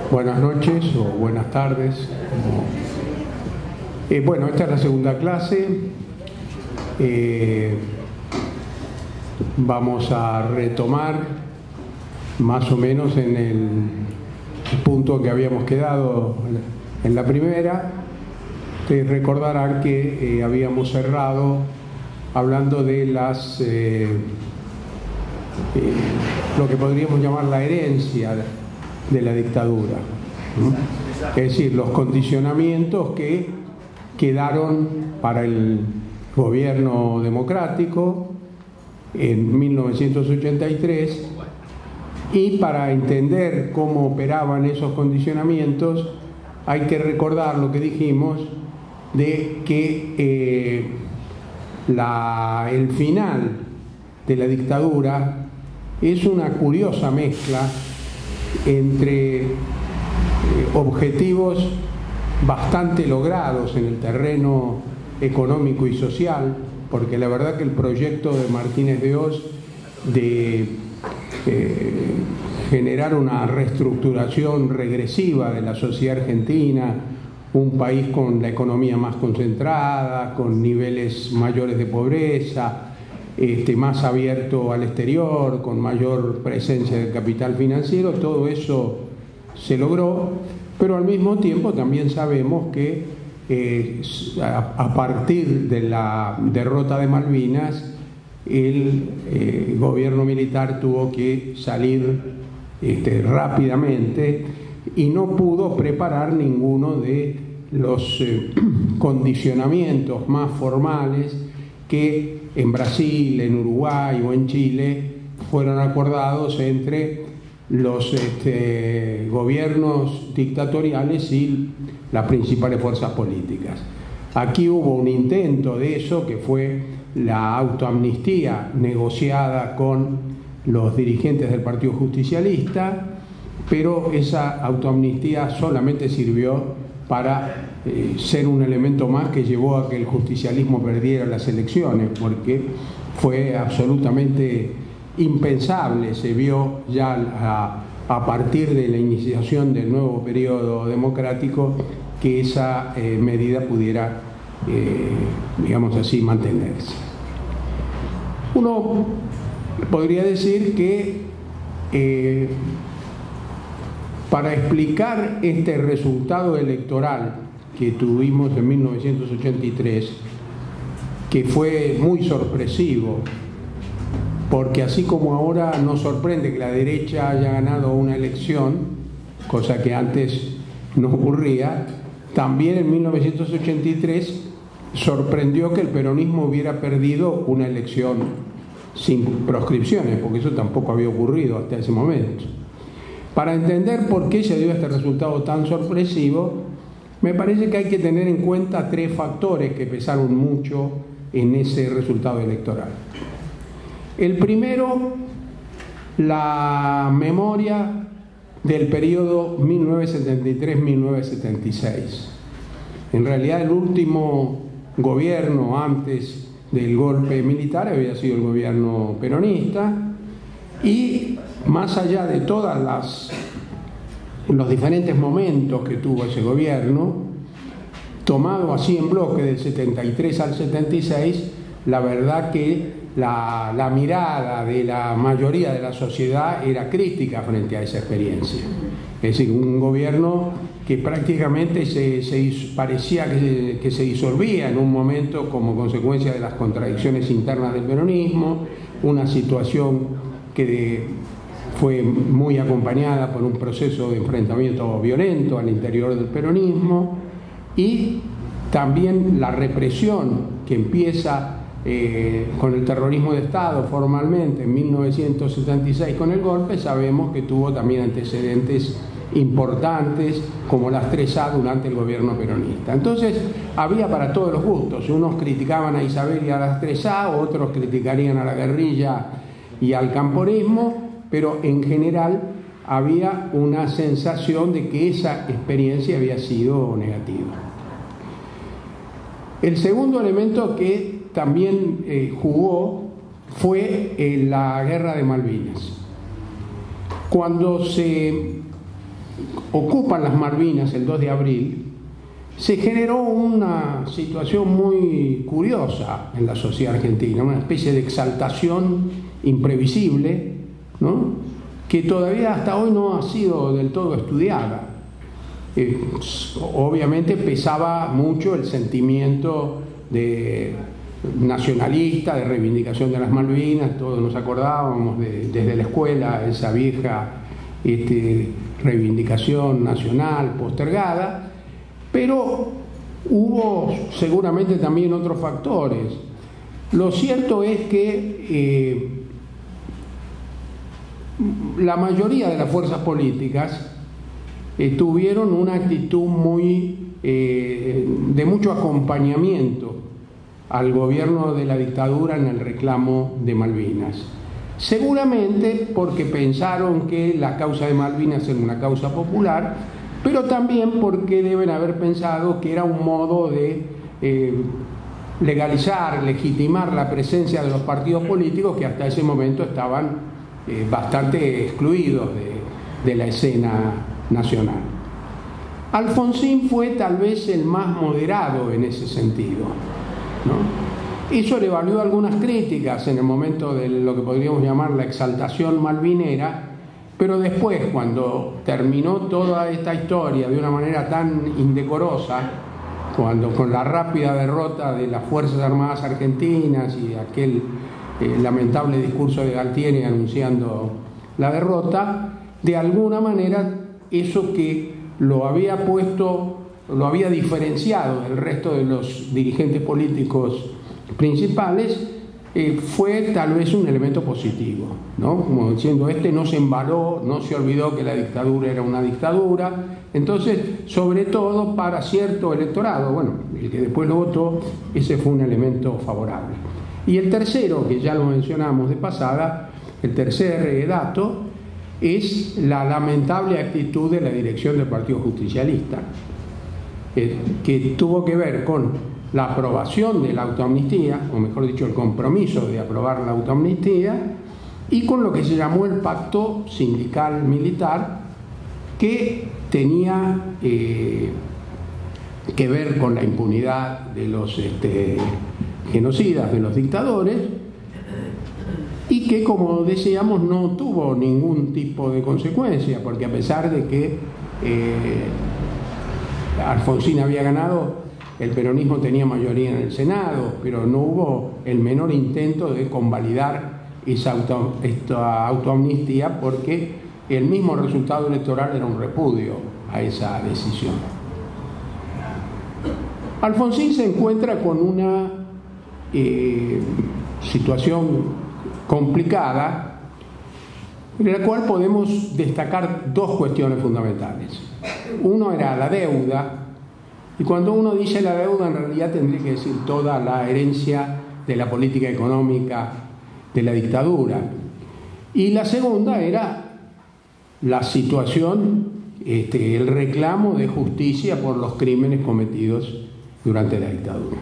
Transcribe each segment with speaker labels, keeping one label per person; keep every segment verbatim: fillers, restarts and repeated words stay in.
Speaker 1: Buenas noches o buenas tardes. Eh, bueno, esta es la segunda clase. Eh, vamos a retomar más o menos en el punto que habíamos quedado en la primera. Ustedes recordarán que eh, habíamos cerrado hablando de las eh, eh, lo que podríamos llamar la herencia de la dictadura, ¿no? Es decir, los condicionamientos que quedaron para el gobierno democrático en mil novecientos ochenta y tres, y para entender cómo operaban esos condicionamientos hay que recordar lo que dijimos de que eh, la, el final de la dictadura es una curiosa mezcla entre eh, objetivos bastante logrados en el terreno económico y social, porque la verdad que el proyecto de Martínez de Hoz de eh, generar una reestructuración regresiva de la sociedad argentina, un país con la economía más concentrada, con niveles mayores de pobreza, Este, más abierto al exterior, con mayor presencia del capital financiero, todo eso se logró, pero al mismo tiempo también sabemos que eh, a, a partir de la derrota de Malvinas, el eh, gobierno militar tuvo que salir este, rápidamente y no pudo preparar ninguno de los eh, condicionamientos más formales que en Brasil, en Uruguay o en Chile fueron acordados entre los este, gobiernos dictatoriales y las principales fuerzas políticas. Aquí hubo un intento de eso, que fue la autoamnistía negociada con los dirigentes del Partido Justicialista, pero esa autoamnistía solamente sirvió para eh, ser un elemento más que llevó a que el justicialismo perdiera las elecciones, porque fue absolutamente impensable, se vio ya a, a partir de la iniciación del nuevo periodo democrático que esa eh, medida pudiera, eh, digamos así, mantenerse. Uno podría decir que eh, para explicar este resultado electoral que tuvimos en mil novecientos ochenta y tres, que fue muy sorpresivo, porque así como ahora nos sorprende que la derecha haya ganado una elección, cosa que antes no ocurría, también en mil novecientos ochenta y tres sorprendió que el peronismo hubiera perdido una elección sin proscripciones, porque eso tampoco había ocurrido hasta ese momento. Para entender por qué se dio este resultado tan sorpresivo, me parece que hay que tener en cuenta tres factores que pesaron mucho en ese resultado electoral. El primero, la memoria del periodo mil novecientos setenta y tres a mil novecientos setenta y seis. En realidad, el último gobierno antes del golpe militar había sido el gobierno peronista, y más allá de todas las los diferentes momentos que tuvo ese gobierno, tomado así en bloque del setenta y tres al setenta y seis, la verdad que la, la mirada de la mayoría de la sociedad era crítica frente a esa experiencia. Es decir, un gobierno que prácticamente se, se parecía que, que se disolvía en un momento como consecuencia de las contradicciones internas del peronismo, una situación que de, fue muy acompañada por un proceso de enfrentamiento violento al interior del peronismo, y también la represión que empieza eh, con el terrorismo de Estado formalmente en mil novecientos setenta y seis con el golpe. Sabemos que tuvo también antecedentes importantes como las tres A durante el gobierno peronista. Entonces había para todos los gustos. Unos criticaban a Isabel y a las tres A, otros criticarían a la guerrilla y al camporismo, pero en general había una sensación de que esa experiencia había sido negativa. El segundo elemento que también eh, jugó fue eh, la guerra de Malvinas. Cuando se ocupan las Malvinas el dos de abril, se generó una situación muy curiosa en la sociedad argentina, una especie de exaltación imprevisible, ¿no?, que todavía hasta hoy no ha sido del todo estudiada. Eh, obviamente pesaba mucho el sentimiento de nacionalista, de reivindicación de las Malvinas, todos nos acordábamos de, desde la escuela, esa vieja este, reivindicación nacional postergada, pero hubo seguramente también otros factores. Lo cierto es que eh, la mayoría de las fuerzas políticas eh, tuvieron una actitud muy eh, de mucho acompañamiento al gobierno de la dictadura en el reclamo de Malvinas. Seguramente porque pensaron que la causa de Malvinas era una causa popular, pero también porque deben haber pensado que era un modo de eh, legalizar, legitimar la presencia de los partidos políticos que hasta ese momento estaban eh, bastante excluidos de, de la escena nacional. Alfonsín fue tal vez el más moderado en ese sentido, ¿no? Eso le valió algunas críticas en el momento de lo que podríamos llamar la exaltación malvinera, pero después, cuando terminó toda esta historia de una manera tan indecorosa, cuando con la rápida derrota de las Fuerzas Armadas Argentinas y aquel eh, lamentable discurso de Galtieri anunciando la derrota, de alguna manera eso que lo había puesto, lo había diferenciado del resto de los dirigentes políticos principales, eh, fue tal vez un elemento positivo, ¿no? Como diciendo, este no se embaló, no se olvidó que la dictadura era una dictadura. Entonces, sobre todo para cierto electorado, bueno, el que después lo votó, ese fue un elemento favorable. Y el tercero, que ya lo mencionamos de pasada, el tercer dato, es la lamentable actitud de la dirección del Partido Justicialista, eh, que tuvo que ver con la aprobación de la autoamnistía, o mejor dicho, el compromiso de aprobar la autoamnistía, y con lo que se llamó el pacto sindical militar, que tenía eh, que ver con la impunidad de los este, genocidas, de los dictadores, y que, como decíamos, no tuvo ningún tipo de consecuencia, porque a pesar de que eh, Alfonsín había ganado, el peronismo tenía mayoría en el Senado, pero no hubo el menor intento de convalidar esa auto, esta autoamnistía, porque el mismo resultado electoral era un repudio a esa decisión. Alfonsín se encuentra con una eh, situación complicada, en la cual podemos destacar dos cuestiones fundamentales. Uno era la deuda, y cuando uno dice la deuda, en realidad tendría que decir toda la herencia de la política económica de la dictadura. Y la segunda era la situación, este, el reclamo de justicia por los crímenes cometidos durante la dictadura.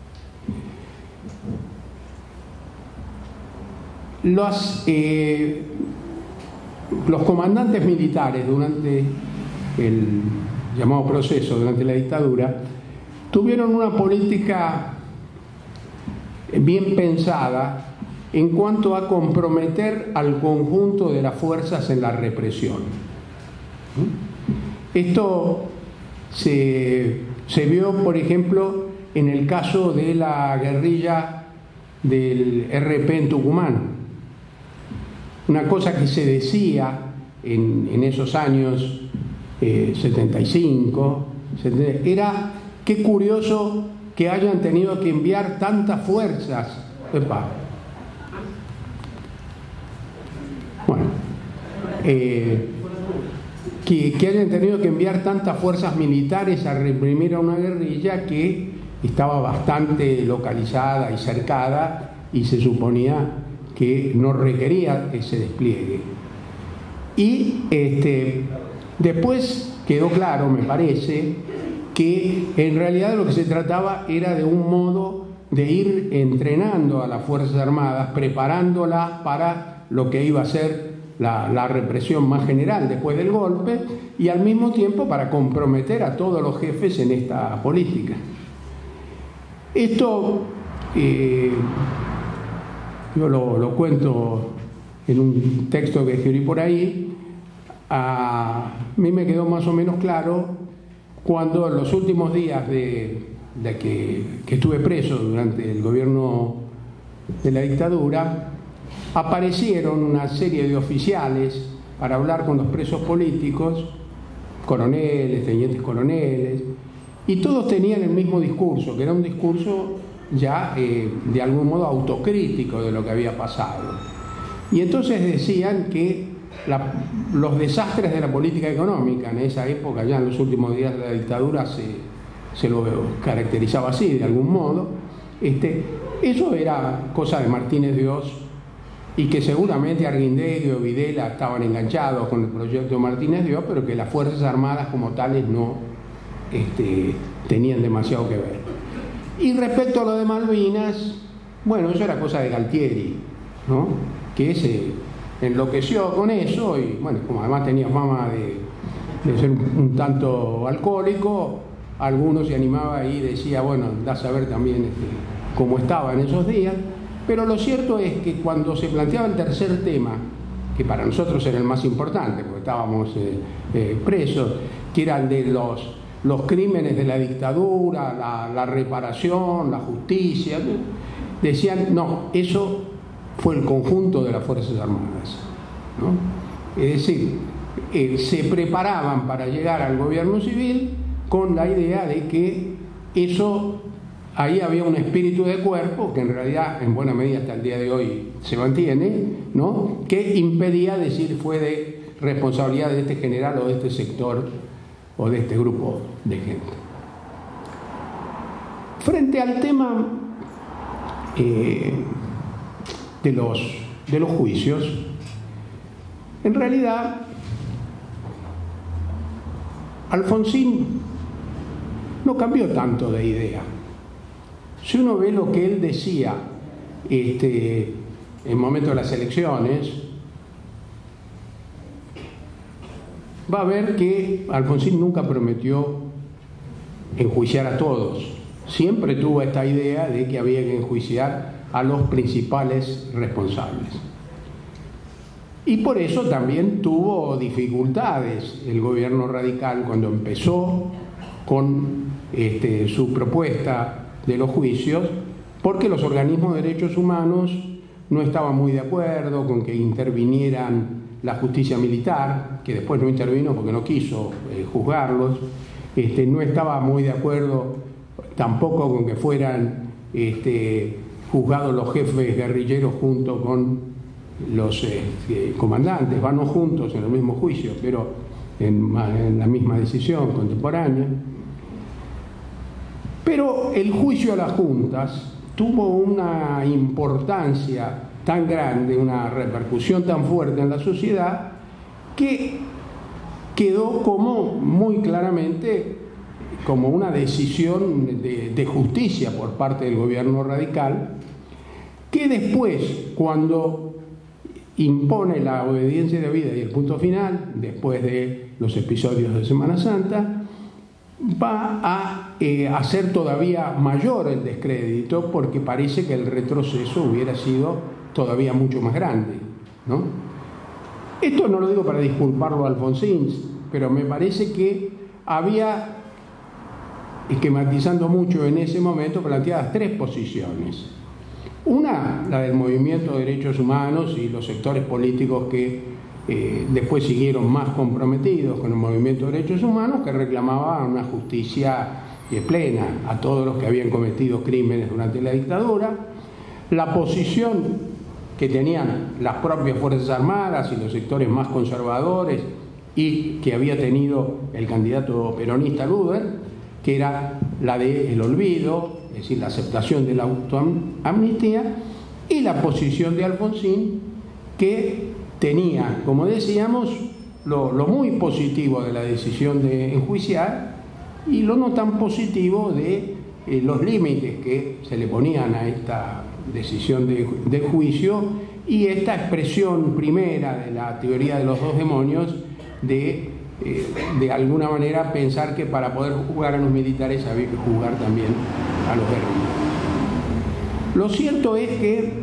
Speaker 1: Los, eh, los comandantes militares durante el llamado proceso, durante la dictadura, tuvieron una política bien pensada en cuanto a comprometer al conjunto de las fuerzas en la represión. Esto se, se vio, por ejemplo, en el caso de la guerrilla del R P en Tucumán. Una cosa que se decía en, en esos años eh, setenta y cinco, setenta, era qué curioso que hayan tenido que enviar tantas fuerzas. Epa. Bueno, eh, que, que hayan tenido que enviar tantas fuerzas militares a reprimir a una guerrilla que estaba bastante localizada y cercada y se suponía que no requería ese despliegue. Y este, después quedó claro, me parece, que en realidad de lo que se trataba era de un modo de ir entrenando a las Fuerzas Armadas, preparándolas para lo que iba a ser la, la represión más general después del golpe, y al mismo tiempo para comprometer a todos los jefes en esta política. Esto eh, yo lo, lo cuento en un texto que escribí por ahí. A mí me quedó más o menos claro cuando en los últimos días de, de que, que estuve preso durante el gobierno de la dictadura, aparecieron una serie de oficiales para hablar con los presos políticos, coroneles, tenientes coroneles, y todos tenían el mismo discurso, que era un discurso ya eh, de algún modo autocrítico de lo que había pasado. Y entonces decían que la, los desastres de la política económica en esa época, ya en los últimos días de la dictadura, se, se lo caracterizaba así de algún modo, este, eso era cosa de Martínez de Oz, y que seguramente Arguindegui o Videla estaban enganchados con el proyecto de Martínez de Oz, pero que las Fuerzas Armadas como tales no este, tenían demasiado que ver. Y respecto a lo de Malvinas, bueno, eso era cosa de Galtieri, ¿no? Que se enloqueció con eso, y bueno, como además tenía fama de, de ser un, un tanto alcohólico, algunos se animaba y decía, bueno, da a saber también este, cómo estaba en esos días. Pero lo cierto es que cuando se planteaba el tercer tema, que para nosotros era el más importante, porque estábamos eh, eh, presos, que eran de los, los crímenes de la dictadura, la, la reparación, la justicia, decían, no, eso fue el conjunto de las Fuerzas Armadas, ¿no? Es decir, eh, se preparaban para llegar al gobierno civil con la idea de que eso... Ahí había un espíritu de cuerpo, que en realidad en buena medida hasta el día de hoy se mantiene, ¿no? Que impedía decir fue de responsabilidad de este general o de este sector o de este grupo de gente. Frente al tema eh, de, los, de los juicios, en realidad Alfonsín no cambió tanto de idea. Si uno ve lo que él decía este, en el momento de las elecciones, va a ver que Alfonsín nunca prometió enjuiciar a todos. Siempre tuvo esta idea de que había que enjuiciar a los principales responsables. Y por eso también tuvo dificultades el gobierno radical cuando empezó con este, su propuesta de los juicios, porque los organismos de derechos humanos no estaban muy de acuerdo con que intervinieran la justicia militar, que después no intervino porque no quiso eh, juzgarlos, este, no estaba muy de acuerdo tampoco con que fueran este, juzgados los jefes guerrilleros junto con los eh, comandantes, van no juntos en el mismo juicio, pero en, en la misma decisión contemporánea. Pero el juicio a las juntas tuvo una importancia tan grande, una repercusión tan fuerte en la sociedad, que quedó como muy claramente como una decisión de, de justicia por parte del gobierno radical, que después, cuando impone la obediencia debida y el punto final, después de los episodios de Semana Santa, va a eh, hacer todavía mayor el descrédito, porque parece que el retroceso hubiera sido todavía mucho más grande, ¿no? Esto no lo digo para disculparlo a Alfonsín, pero me parece que había, esquematizando mucho en ese momento, planteadas tres posiciones. Una, la del movimiento de derechos humanos y los sectores políticos que Eh, después siguieron más comprometidos con el movimiento de derechos humanos, que reclamaban una justicia eh, plena a todos los que habían cometido crímenes durante la dictadura. La posición que tenían las propias Fuerzas Armadas y los sectores más conservadores, y que había tenido el candidato peronista Luder, que era la del olvido, es decir, la aceptación de la autoamnistía, y la posición de Alfonsín, que tenía, como decíamos, lo, lo muy positivo de la decisión de enjuiciar y lo no tan positivo de eh, los límites que se le ponían a esta decisión de, de juicio, y esta expresión primera de la teoría de los dos demonios de, eh, de alguna manera pensar que para poder jugar a los militares había que jugar también a los guerrilleros. Lo cierto es que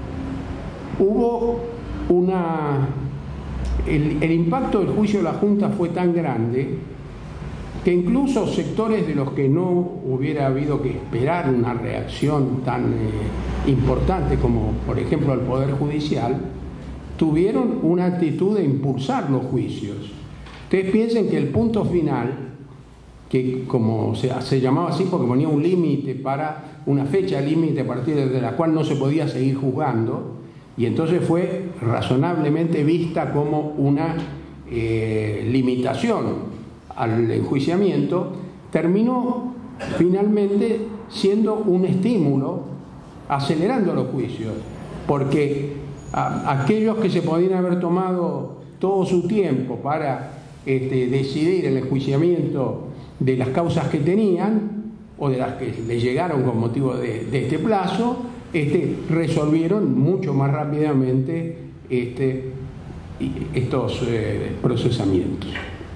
Speaker 1: hubo una... El, el impacto del juicio de la Junta fue tan grande que incluso sectores de los que no hubiera habido que esperar una reacción tan eh, importante como, por ejemplo, el Poder Judicial, tuvieron una actitud de impulsar los juicios. Ustedes piensen que el punto final, que como se, se llamaba así porque ponía un límite para una fecha límite a partir de la cual no se podía seguir juzgando, y entonces fue razonablemente vista como una eh, limitación al enjuiciamiento, terminó finalmente siendo un estímulo acelerando los juicios, porque a, aquellos que se podían haber tomado todo su tiempo para este, decidir el enjuiciamiento de las causas que tenían o de las que les llegaron con motivo de, de este plazo, este, resolvieron mucho más rápidamente este, estos eh, procesamientos.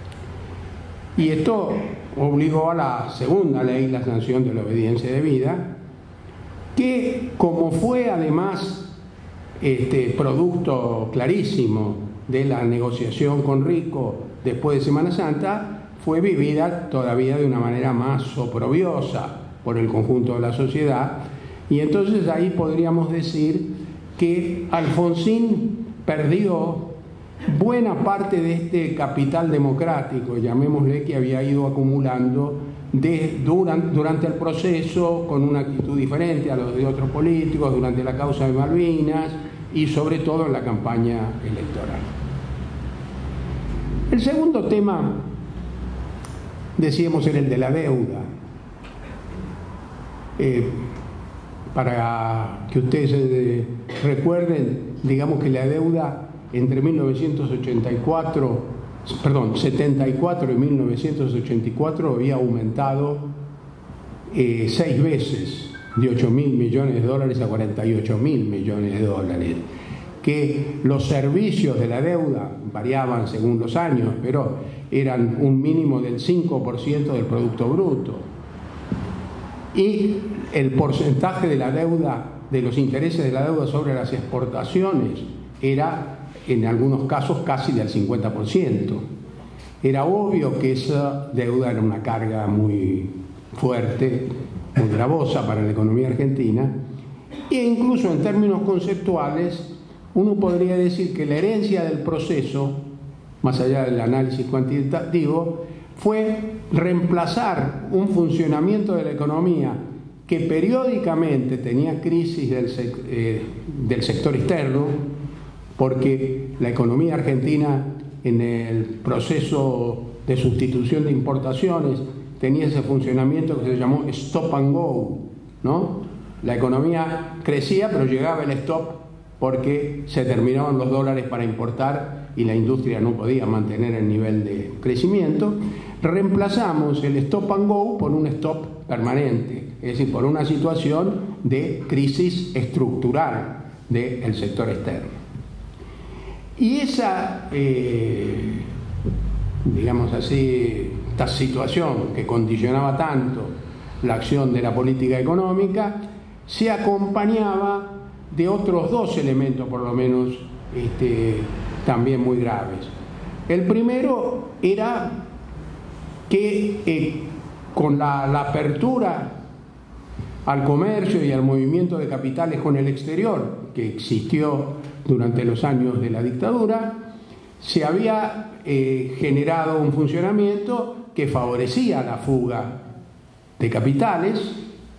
Speaker 1: Y esto obligó a la segunda ley, la sanción de la obediencia debida, que como fue además este, producto clarísimo de la negociación con Rico después de Semana Santa, fue vivida todavía de una manera más oprobiosa por el conjunto de la sociedad, y entonces ahí podríamos decir que Alfonsín perdió buena parte de este capital democrático, llamémosle, que había ido acumulando de, durante, durante el proceso con una actitud diferente a los de otros políticos, durante la causa de Malvinas y sobre todo en la campaña electoral. El segundo tema, decíamos, era el de la deuda. Eh, para que ustedes eh, recuerden, digamos que la deuda entre mil novecientos ochenta y cuatro, perdón, setenta y cuatro y mil novecientos ochenta y cuatro había aumentado eh, seis veces, de ocho mil millones de dólares a cuarenta y ocho mil millones de dólares, que los servicios de la deuda variaban según los años, pero eran un mínimo del cinco por ciento del Producto Bruto. Y el porcentaje de la deuda, de los intereses de la deuda sobre las exportaciones, era en algunos casos casi del cincuenta por ciento. Era obvio que esa deuda era una carga muy fuerte, muy gravosa para la economía argentina, e incluso en términos conceptuales uno podría decir que la herencia del proceso, más allá del análisis cuantitativo, fue reemplazar un funcionamiento de la economía que periódicamente tenía crisis del, sec eh, del sector externo, porque la economía argentina en el proceso de sustitución de importaciones tenía ese funcionamiento que se llamó stop and go, ¿no? La economía crecía, pero llegaba el stop porque se terminaban los dólares para importar y la industria no podía mantener el nivel de crecimiento. Reemplazamos el stop and go por un stop permanente, es decir, por una situación de crisis estructural del sector externo. Y esa, eh, digamos así, esta situación que condicionaba tanto la acción de la política económica, se acompañaba de otros dos elementos, por lo menos, este, también muy graves. El primero era que eh, con la, la apertura al comercio y al movimiento de capitales con el exterior que existió durante los años de la dictadura, se había eh, generado un funcionamiento que favorecía la fuga de capitales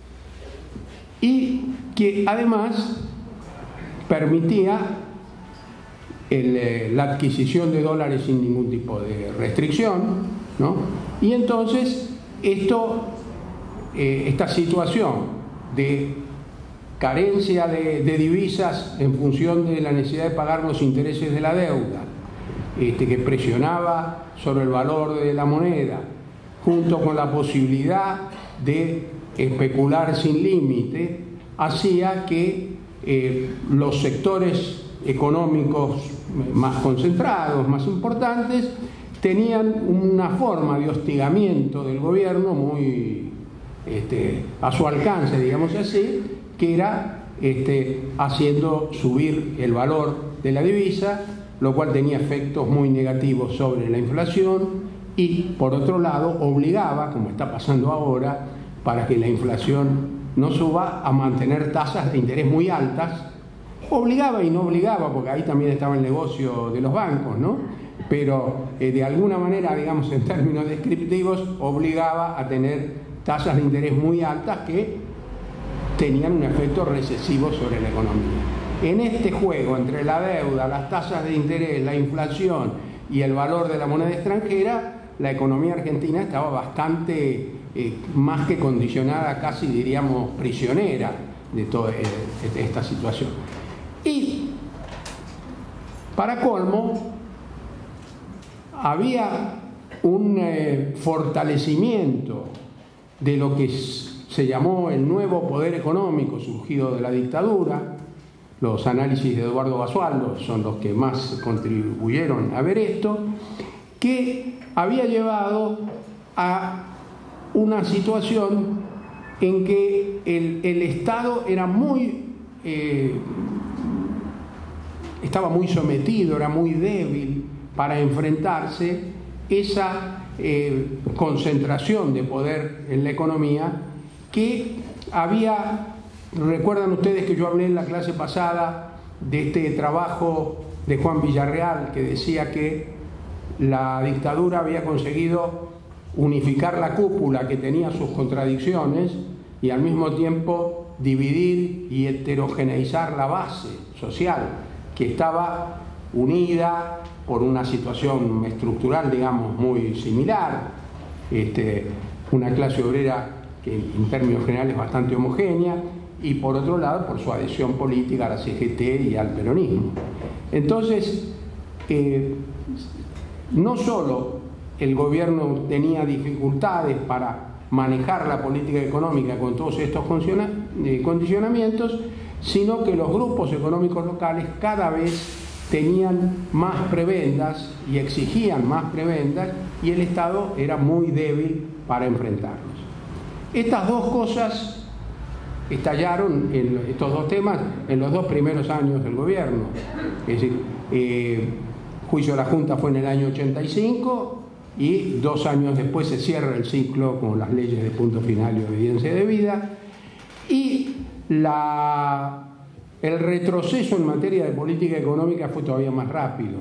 Speaker 1: y que además permitía el, eh, la adquisición de dólares sin ningún tipo de restricción, ¿no? Y entonces esto, eh, esta situación de carencia de, de divisas en función de la necesidad de pagar los intereses de la deuda, este, que presionaba sobre el valor de la moneda, junto con la posibilidad de especular sin límite, hacía que eh, los sectores económicos más concentrados, más importantes, tenían una forma de hostigamiento del gobierno muy este, a su alcance, digamos así, que era este, haciendo subir el valor de la divisa, lo cual tenía efectos muy negativos sobre la inflación y, por otro lado, obligaba, como está pasando ahora, para que la inflación no suba, a mantener tasas de interés muy altas. Obligaba y no obligaba, porque ahí también estaba el negocio de los bancos, ¿no? Pero eh, de alguna manera, digamos en términos descriptivos, obligaba a tener tasas de interés muy altas que tenían un efecto recesivo sobre la economía. En este juego entre la deuda, las tasas de interés, la inflación y el valor de la moneda extranjera, la economía argentina estaba bastante eh, más que condicionada, casi diríamos prisionera de toda eh, esta situación. Y para colmo, había un eh, fortalecimiento de lo que se llamó el nuevo poder económico surgido de la dictadura. Los análisis de Eduardo Basualdo son los que más contribuyeron a ver esto, que había llevado a una situación en que el, el Estado era muy, eh, estaba muy sometido, era muy débil para enfrentarse esa eh, concentración de poder en la economía que había. Recuerdan ustedes que yo hablé en la clase pasada de este trabajo de Juan Villarreal, que decía que la dictadura había conseguido unificar la cúpula, que tenía sus contradicciones, y al mismo tiempo dividir y heterogeneizar la base social, que estaba unida por una situación estructural, digamos, muy similar, este, una clase obrera que en términos generales es bastante homogénea, y por otro lado por su adhesión política a la C G T y al peronismo. Entonces, eh, no solo el gobierno tenía dificultades para manejar la política económica con todos estos condicionamientos, sino que los grupos económicos locales cada vez tenían más prebendas y exigían más prebendas, y el Estado era muy débil para enfrentarlos. Estas dos cosas estallaron, en estos dos temas, en los dos primeros años del gobierno. Es decir, eh, juicio de la Junta fue en el año ochenta y cinco, y dos años después se cierra el ciclo con las leyes de punto final y obediencia debida, y la, el retroceso en materia de política económica fue todavía más rápido,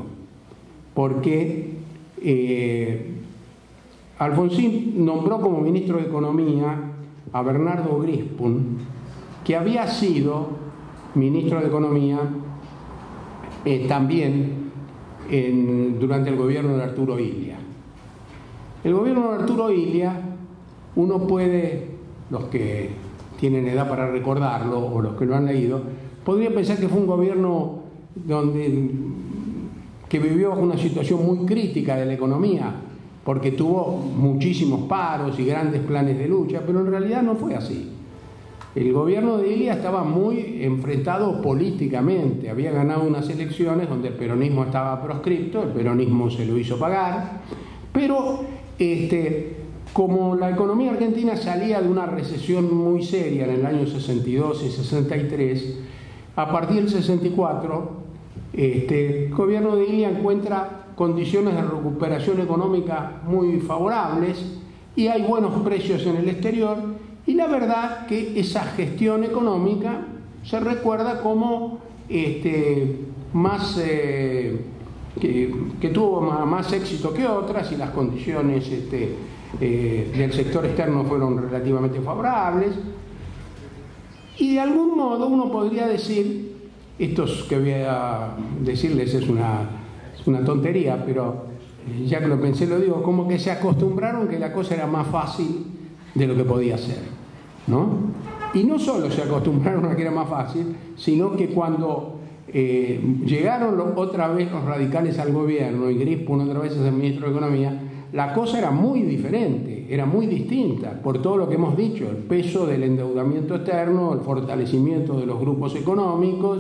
Speaker 1: porque eh, Alfonsín nombró como ministro de Economía a Bernardo Grispun, que había sido ministro de Economía eh, también en, durante el gobierno de Arturo Illia. El gobierno de Arturo Illia, uno puede, los que tienen edad para recordarlo o los que lo han leído, podría pensar que fue un gobierno donde, que vivió bajo una situación muy crítica de la economía, porque tuvo muchísimos paros y grandes planes de lucha, pero en realidad no fue así. El gobierno de Illia estaba muy enfrentado políticamente, había ganado unas elecciones donde el peronismo estaba proscripto, el peronismo se lo hizo pagar, pero este, como la economía argentina salía de una recesión muy seria en el año sesenta y dos y sesenta y tres, a partir del sesenta y cuatro, este, el gobierno de Illia encuentra condiciones de recuperación económica muy favorables y hay buenos precios en el exterior, y la verdad que esa gestión económica se recuerda como este, más, eh, que, que tuvo más, más éxito que otras, y las condiciones este, eh, del sector externo fueron relativamente favorables, y de algún modo uno podría decir, esto que voy a decirles es una, es una tontería, pero ya que lo pensé lo digo, como que se acostumbraron que la cosa era más fácil de lo que podía ser, ¿no? Y no solo se acostumbraron a que era más fácil, sino que cuando eh, llegaron lo, otra vez los radicales al gobierno y Grispun otra vez es el ministro de Economía, la cosa era muy diferente, era muy distinta, por todo lo que hemos dicho, el peso del endeudamiento externo, el fortalecimiento de los grupos económicos,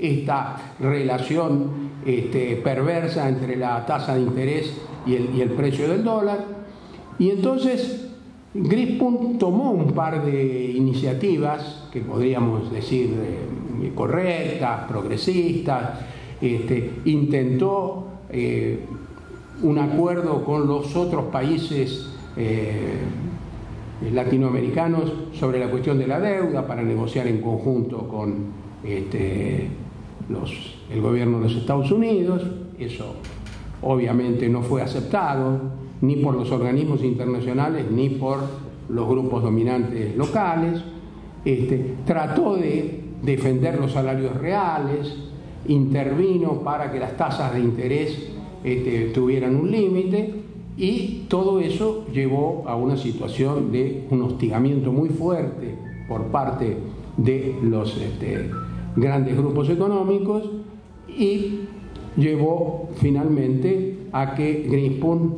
Speaker 1: esta relación este, perversa entre la tasa de interés y el, y el precio del dólar. Y entonces Grispun tomó un par de iniciativas que podríamos decir eh, correctas, progresistas, este, intentó eh, un acuerdo con los otros países eh, latinoamericanos sobre la cuestión de la deuda para negociar en conjunto con este, los, el gobierno de los Estados Unidos. Eso obviamente no fue aceptado ni por los organismos internacionales ni por los grupos dominantes locales. Este, trató de defender los salarios reales, intervino para que las tasas de interés este, tuvieran un límite, y todo eso llevó a una situación de un hostigamiento muy fuerte por parte de los este, grandes grupos económicos, y llevó finalmente a que Grispun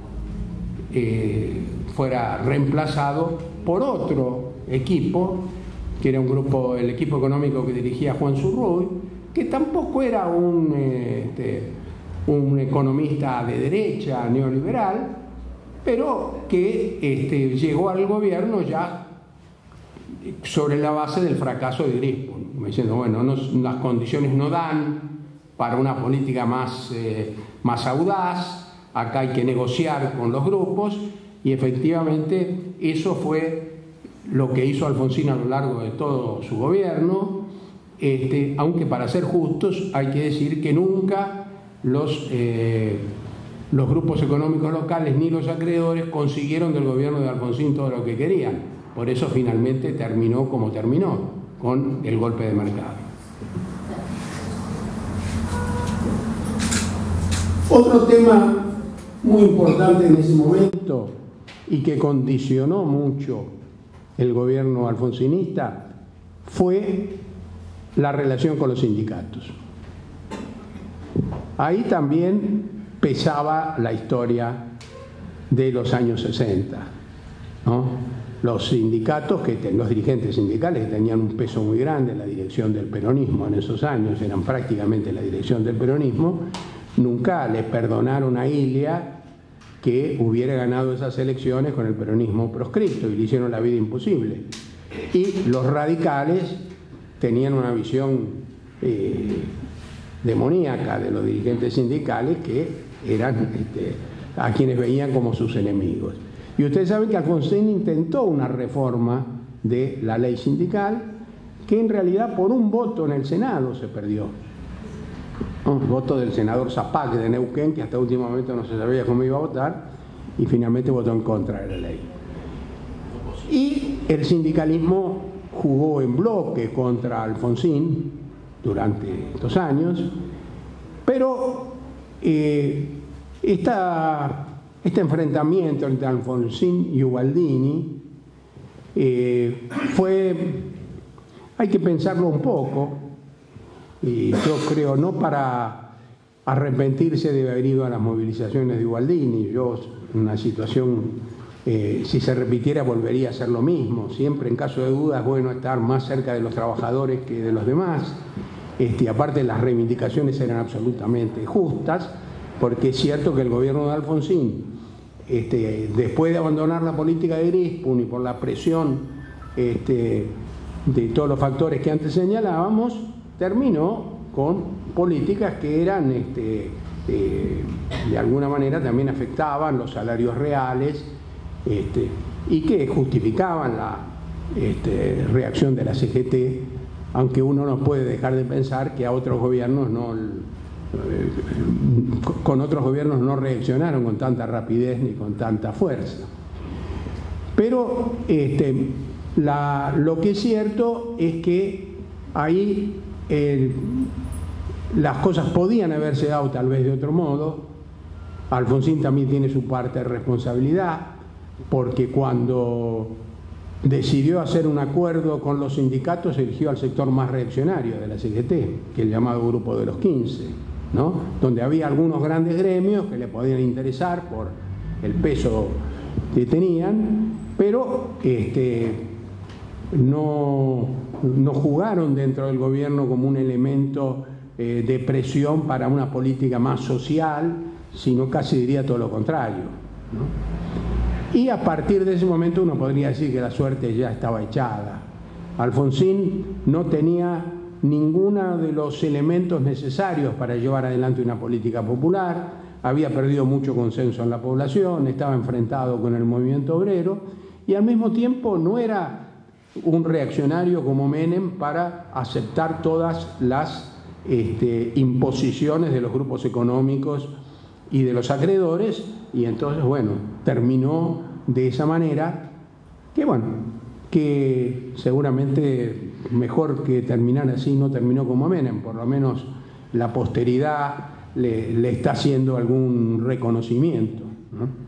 Speaker 1: eh, fuera reemplazado por otro equipo, que era un grupo, el equipo económico que dirigía Juan Zurroy, que tampoco era un, este, un economista de derecha neoliberal, pero que este, llegó al gobierno ya sobre la base del fracaso de Grispun, diciendo, bueno, no, las condiciones no dan para una política más, eh, más audaz, acá hay que negociar con los grupos, y efectivamente eso fue lo que hizo Alfonsín a lo largo de todo su gobierno, este, aunque para ser justos hay que decir que nunca los, eh, los grupos económicos locales ni los acreedores consiguieron del gobierno de Alfonsín todo lo que querían. Por eso finalmente terminó como terminó, con el golpe de mercado. Otro tema muy importante en ese momento y que condicionó mucho el gobierno alfonsinista fue la relación con los sindicatos. Ahí también pesaba la historia de los años sesenta, ¿no? Los sindicatos, que los dirigentes sindicales que tenían un peso muy grande en la dirección del peronismo en esos años, eran prácticamente la dirección del peronismo, nunca le perdonaron a Ilia que hubiera ganado esas elecciones con el peronismo proscripto, y le hicieron la vida imposible. Y los radicales tenían una visión eh, demoníaca de los dirigentes sindicales, que eran este, a quienes veían como sus enemigos. Y ustedes saben que Alfonsín intentó una reforma de la ley sindical que en realidad por un voto en el Senado se perdió. Un voto del senador Zapac de Neuquén, que hasta último momento no se sabía cómo iba a votar, y finalmente votó en contra de la ley. Y el sindicalismo jugó en bloque contra Alfonsín durante estos años, pero eh, esta, este enfrentamiento entre Alfonsín y Ubaldini eh, fue, hay que pensarlo un poco, y yo creo, no para arrepentirse de haber ido a las movilizaciones de Ubaldini. Yo, en una situación, eh, si se repitiera, volvería a hacer lo mismo. Siempre, en caso de duda, es bueno estar más cerca de los trabajadores que de los demás. Este, y aparte, las reivindicaciones eran absolutamente justas, porque es cierto que el gobierno de Alfonsín, este, después de abandonar la política de Grispun y por la presión este, de todos los factores que antes señalábamos, terminó con políticas que eran, este, eh, de alguna manera también afectaban los salarios reales, este, y que justificaban la este, reacción de la C G T, aunque uno no puede dejar de pensar que a otros gobiernos no, eh, con otros gobiernos no reaccionaron con tanta rapidez ni con tanta fuerza. Pero este, la, lo que es cierto es que ahí Eh, las cosas podían haberse dado tal vez de otro modo. Alfonsín también tiene su parte de responsabilidad, porque cuando decidió hacer un acuerdo con los sindicatos eligió al sector más reaccionario de la C G T, que es el llamado Grupo de los quince, ¿no? Donde había algunos grandes gremios que le podían interesar por el peso que tenían, pero este, no, no jugaron dentro del gobierno como un elemento eh, de presión para una política más social, sino casi diría todo lo contrario, ¿no? Y a partir de ese momento uno podría decir que la suerte ya estaba echada. Alfonsín no tenía ninguno de los elementos necesarios para llevar adelante una política popular, había perdido mucho consenso en la población, estaba enfrentado con el movimiento obrero y al mismo tiempo no era un reaccionario como Menem para aceptar todas las este, imposiciones de los grupos económicos y de los acreedores, y entonces, bueno, terminó de esa manera, que bueno, que seguramente mejor que terminar así no terminó como Menem, por lo menos la posteridad le, le está haciendo algún reconocimiento, ¿no?